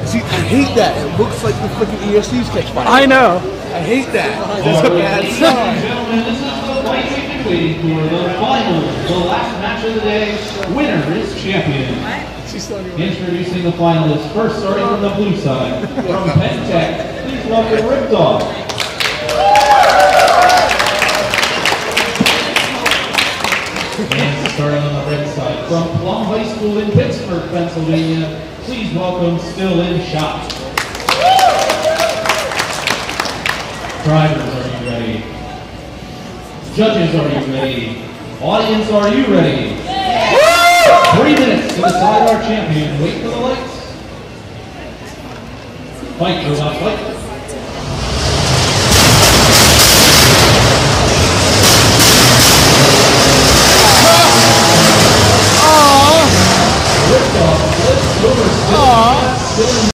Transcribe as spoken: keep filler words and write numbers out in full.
See, I hate that. It looks like the freaking E S C's catch fire. I know. I hate that. That's a bad sign. Gentlemen, this is the fight we've been waiting for, the finals, the last match of the day. Winner is champion. Introducing the finalists, first starting on the blue side, from Penn Tech, please welcome Rick Dog. And starting on the red side, from Plum High School in Pittsburgh, Pennsylvania, please welcome Still in Shot. Drivers, are you ready? Judges, are you ready? Audience, are you ready? Three minutes to decide our champion. Wait for the lights. Fight, robot, fight. Aww. Aww.